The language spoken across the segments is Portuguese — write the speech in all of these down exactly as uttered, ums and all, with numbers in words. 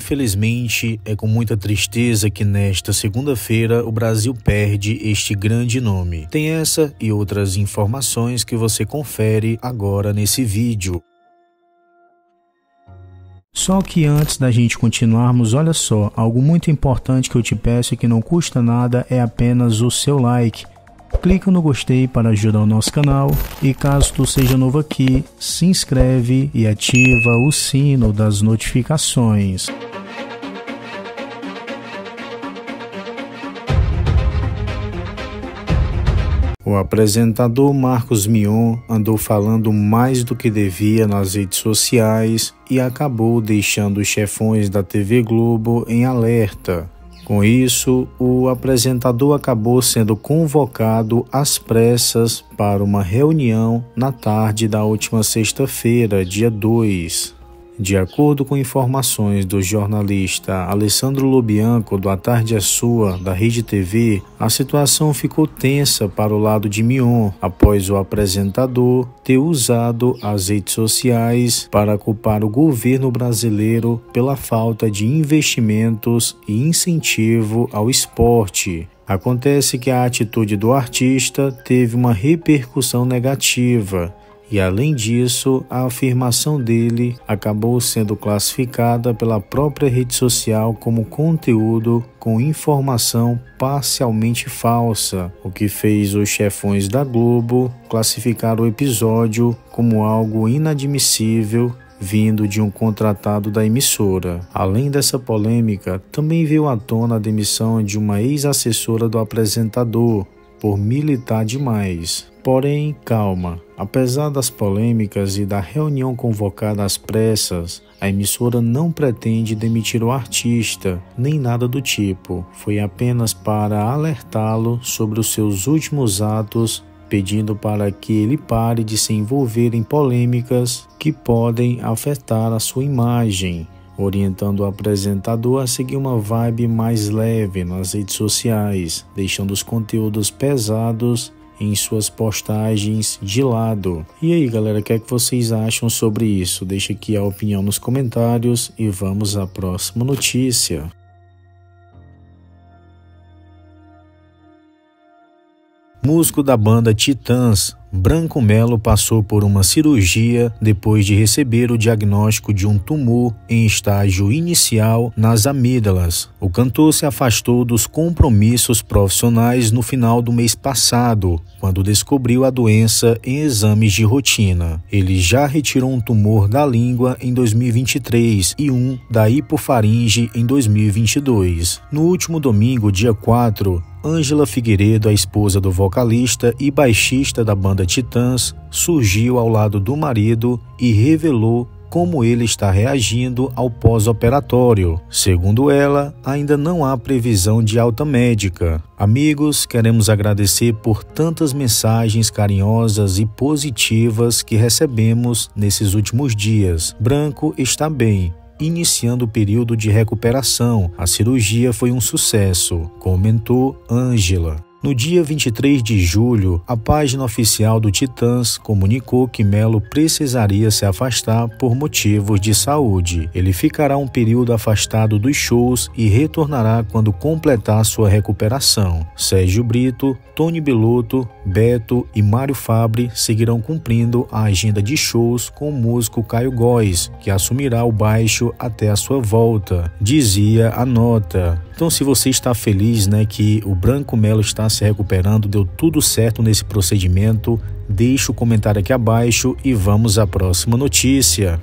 Infelizmente, é com muita tristeza que nesta segunda-feira o Brasil perde este grande nome. Tem essa e outras informações que você confere agora nesse vídeo. Só que antes da gente continuarmos, olha só, algo muito importante que eu te peço e que não custa nada é apenas o seu like. Clica no gostei para ajudar o nosso canal e caso tu seja novo aqui, se inscreve e ativa o sino das notificações. O apresentador Marcos Mion andou falando mais do que devia nas redes sociais e acabou deixando os chefões da T V Globo em alerta. Com isso, o apresentador acabou sendo convocado às pressas para uma reunião na tarde da última sexta-feira, dia dois. De acordo com informações do jornalista Alessandro Lobianco, do A Tarde é Sua, da Rede T V, a situação ficou tensa para o lado de Mion, após o apresentador ter usado as redes sociais para culpar o governo brasileiro pela falta de investimentos e incentivo ao esporte. Acontece que a atitude do artista teve uma repercussão negativa. E além disso, a afirmação dele acabou sendo classificada pela própria rede social como conteúdo com informação parcialmente falsa, o que fez os chefões da Globo classificar o episódio como algo inadmissível vindo de um contratado da emissora. Além dessa polêmica, também veio à tona a demissão de uma ex-assessora do apresentador por militar demais. Porém, calma, apesar das polêmicas e da reunião convocada às pressas, a emissora não pretende demitir o artista, nem nada do tipo. Foi apenas para alertá-lo sobre os seus últimos atos, pedindo para que ele pare de se envolver em polêmicas que podem afetar a sua imagem, orientando o apresentador a seguir uma vibe mais leve nas redes sociais, deixando os conteúdos pesados em suas postagens de lado. E aí galera, o que é que vocês acham sobre isso? Deixa aqui a opinião nos comentários e vamos à próxima notícia. Músico da banda Titãs, Branco Melo, passou por uma cirurgia depois de receber o diagnóstico de um tumor em estágio inicial nas amígdalas. O cantor se afastou dos compromissos profissionais no final do mês passado, quando descobriu a doença em exames de rotina. Ele já retirou um tumor da língua em dois mil e vinte e três e um da hipofaringe em dois mil e vinte e dois. No último domingo, dia quatro, Ângela Figueiredo, a esposa do vocalista e baixista da banda Titãs, surgiu ao lado do marido e revelou como ele está reagindo ao pós-operatório. Segundo ela, ainda não há previsão de alta médica. Amigos, queremos agradecer por tantas mensagens carinhosas e positivas que recebemos nesses últimos dias. Branco está bem, iniciando o período de recuperação. A cirurgia foi um sucesso, comentou Ângela. No dia vinte e três de julho, a página oficial do Titãs comunicou que Melo precisaria se afastar por motivos de saúde. Ele ficará um período afastado dos shows e retornará quando completar sua recuperação. Sérgio Brito, Tony Belotto, Beto e Mário Fabre seguirão cumprindo a agenda de shows com o músico Caio Góes, que assumirá o baixo até a sua volta, dizia a nota. Então, se você está feliz, né, que o Branco Melo está se recuperando, deu tudo certo nesse procedimento, deixa o comentário aqui abaixo e vamos à próxima notícia.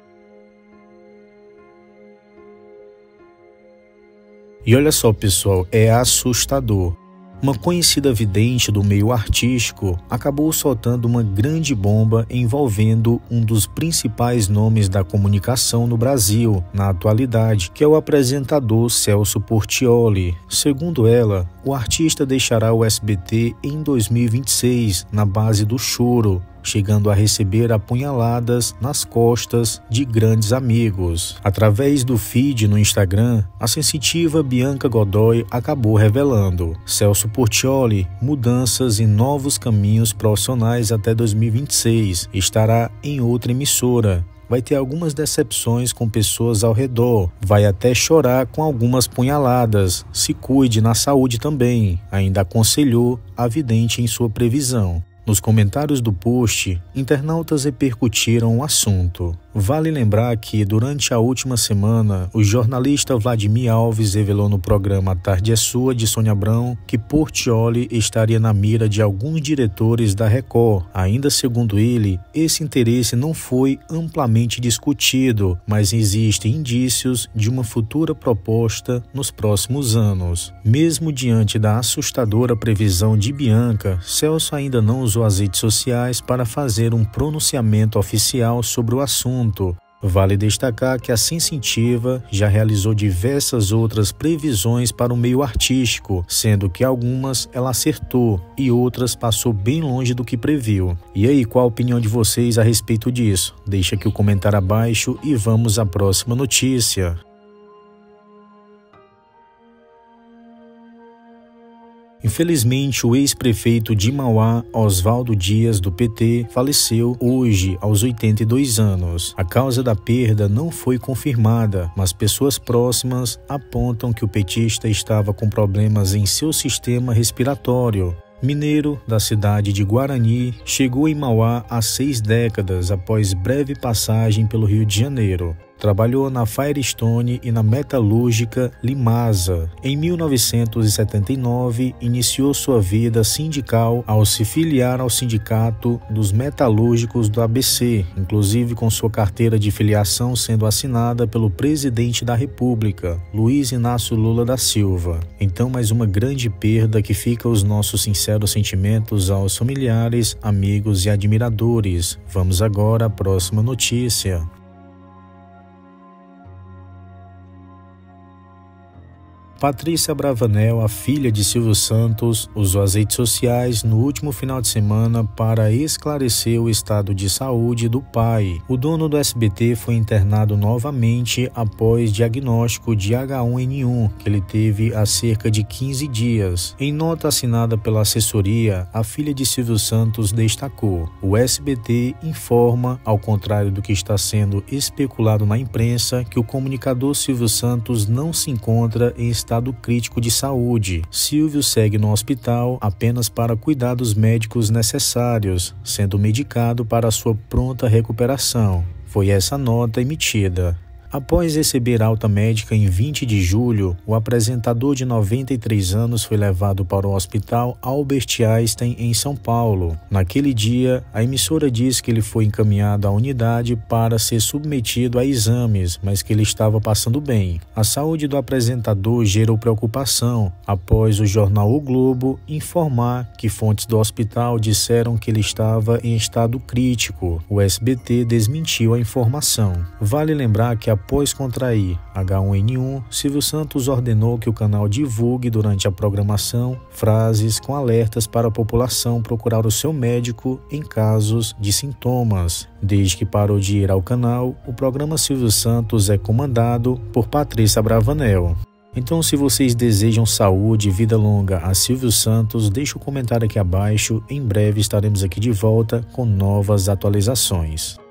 E olha só, pessoal, é assustador. Uma conhecida vidente do meio artístico acabou soltando uma grande bomba envolvendo um dos principais nomes da comunicação no Brasil, na atualidade, que é o apresentador Celso Portiolli. Segundo ela, o artista deixará o S B T em dois mil e vinte e seis, na base do choro, chegando a receber apunhaladas nas costas de grandes amigos. Através do feed no Instagram, a sensitiva Bianca Godoy acabou revelando: Celso Portiolli, mudanças e novos caminhos profissionais até dois mil e vinte e seis, estará em outra emissora, vai ter algumas decepções com pessoas ao redor, vai até chorar com algumas punhaladas. Se cuide na saúde também, ainda aconselhou a vidente em sua previsão. Nos comentários do post, internautas repercutiram o assunto. Vale lembrar que, durante a última semana, o jornalista Vladimir Alves revelou no programa A Tarde é Sua, de Sônia Abrão, que Portiolli estaria na mira de alguns diretores da Record. Ainda segundo ele, esse interesse não foi amplamente discutido, mas existem indícios de uma futura proposta nos próximos anos. Mesmo diante da assustadora previsão de Bianca, Celso ainda não usou as redes sociais para fazer um pronunciamento oficial sobre o assunto. Vale destacar que a Sensitiva já realizou diversas outras previsões para o meio artístico, sendo que algumas ela acertou e outras passou bem longe do que previu. E aí, qual a opinião de vocês a respeito disso? Deixa aqui o comentário abaixo e vamos à próxima notícia. Infelizmente, o ex-prefeito de Mauá, Oswaldo Dias, do P T, faleceu hoje, aos oitenta e dois anos. A causa da perda não foi confirmada, mas pessoas próximas apontam que o petista estava com problemas em seu sistema respiratório. Mineiro da cidade de Guarani, chegou em Mauá há seis décadas após breve passagem pelo Rio de Janeiro. Trabalhou na Firestone e na metalúrgica Limasa. Em mil novecentos e setenta e nove, iniciou sua vida sindical ao se filiar ao Sindicato dos Metalúrgicos do A B C, inclusive com sua carteira de filiação sendo assinada pelo presidente da República, Luiz Inácio Lula da Silva. Então, mais uma grande perda que fica os nossos sinceros sentimentos aos familiares, amigos e admiradores. Vamos agora à próxima notícia. Patrícia Bravanel, a filha de Silvio Santos, usou as redes sociais no último final de semana para esclarecer o estado de saúde do pai. O dono do S B T foi internado novamente após diagnóstico de H um N um, que ele teve há cerca de quinze dias. Em nota assinada pela assessoria, a filha de Silvio Santos destacou: o S B T informa, ao contrário do que está sendo especulado na imprensa, que o comunicador Silvio Santos não se encontra em estado crítico de saúde. Silvio segue no hospital apenas para cuidados médicos necessários, sendo medicado para sua pronta recuperação. Foi essa nota emitida. Após receber alta médica em vinte de julho, o apresentador de noventa e três anos foi levado para o Hospital Albert Einstein, em São Paulo. Naquele dia, a emissora disse que ele foi encaminhado à unidade para ser submetido a exames, mas que ele estava passando bem. A saúde do apresentador gerou preocupação após o jornal O Globo informar que fontes do hospital disseram que ele estava em estado crítico. O S B T desmentiu a informação. Vale lembrar que a Após contrair H um N um, Silvio Santos ordenou que o canal divulgue durante a programação frases com alertas para a população procurar o seu médico em casos de sintomas. Desde que parou de ir ao canal, o programa Silvio Santos é comandado por Patrícia Bravanel. Então, se vocês desejam saúde e vida longa a Silvio Santos, deixe o comentário aqui abaixo. Em breve estaremos aqui de volta com novas atualizações.